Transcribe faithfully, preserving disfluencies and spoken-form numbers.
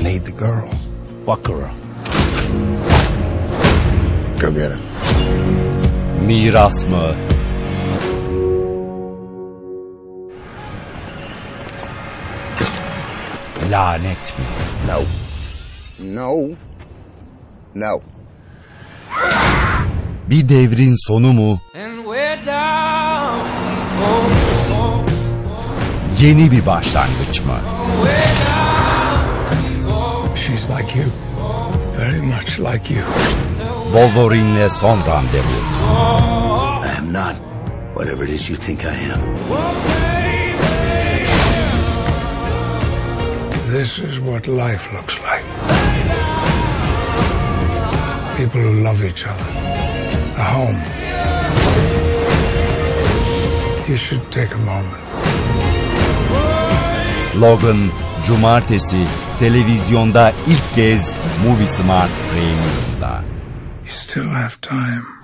need the girl. What girl? Go get her. Miras mı? Lanet mi? No. No. No. Bir devrin sonu mu? Yeni bir başlangıç mı? She's like you. Very much like you. Wolverine'le son randevu. I am not whatever it is you think I am. This is what life looks like. People who love each other. A home. You should take a moment. Logan, Cumartesi, televizyonda ilk kez Movie Smart Premium'da. You still have time.